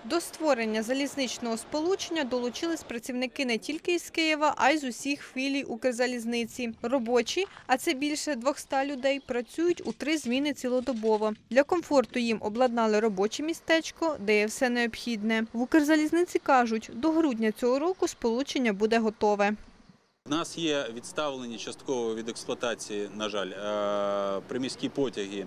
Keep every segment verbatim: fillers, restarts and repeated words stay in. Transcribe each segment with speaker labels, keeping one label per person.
Speaker 1: До створення залізничного сполучення долучились працівники не тільки із Києва, а й з усіх філій Укрзалізниці. Робочі, а це більше двохсот людей, працюють у три зміни цілодобово. Для комфорту їм обладнали робоче містечко, де є все необхідне. В Укрзалізниці кажуть, до грудня цього року сполучення буде готове.
Speaker 2: У нас є відставлені частково від експлуатації, на жаль, приміські потяги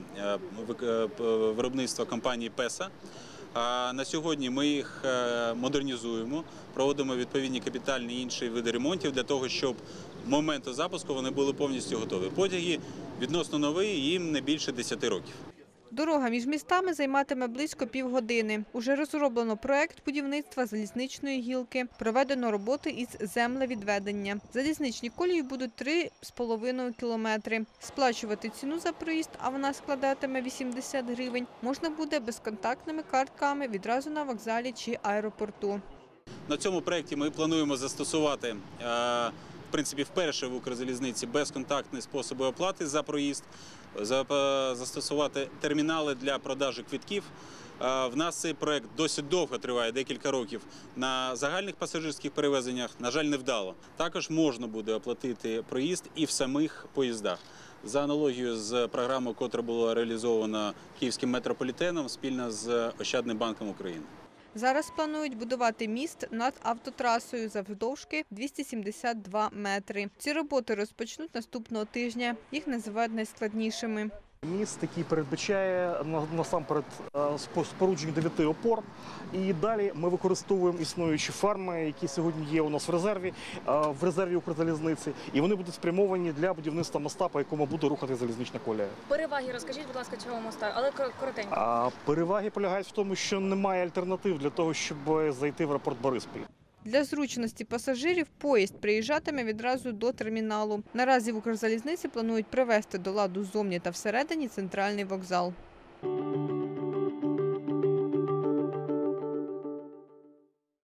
Speaker 2: виробництва компанії «Песа». На сьогодні ми їх модернізуємо, проводимо відповідні капітальні і інші види ремонтів для того, щоб в моменту запуску вони були повністю готові. Потяги відносно нові, їм не більше десяти років.
Speaker 1: Дорога між містами займатиме близько півгодини. Уже розроблено проект будівництва залізничної гілки, проведено роботи із землевідведення. Залізничні колії будуть три з половиною кілометри. Сплачувати ціну за проїзд, а вона складатиме вісімдесят гривень, можна буде безконтактними картками відразу на вокзалі чи аеропорту.
Speaker 2: На цьому проєкті ми плануємо застосувати в принципі, вперше в Укрзалізниці безконтактні способи оплати за проїзд, застосувати термінали для продажу квитків. В нас цей проєкт досить довго триває, декілька років. На загальних пасажирських перевезеннях, на жаль, невдало. Також можна буде оплатити проїзд і в самих поїздах. За аналогією з програмою, яка була реалізована Київським метрополітеном спільно з Ощадним банком України.
Speaker 1: Зараз планують будувати міст над автотрасою завдовжки двісті сімдесят два метри. Ці роботи розпочнуть наступного тижня. Їх називають найскладнішими.
Speaker 3: Міст, який передбачає насамперед спорудження дев'яти опор. І далі ми використовуємо існуючі ферми, які сьогодні є у нас в резерві, в резерві Укрзалізниці. І вони будуть спрямовані для будівництва моста, по якому буде рухати залізнична колія.
Speaker 4: Переваги розкажіть, будь ласка, цього моста, але коротенько.
Speaker 3: А переваги полягають в тому, що немає альтернатив для того, щоб зайти в аеропорт Бориспіль.
Speaker 1: Для зручності пасажирів поїзд приїжджатиме відразу до терміналу. Наразі в Укрзалізниці планують привести до ладу ззовні та всередині центральний вокзал.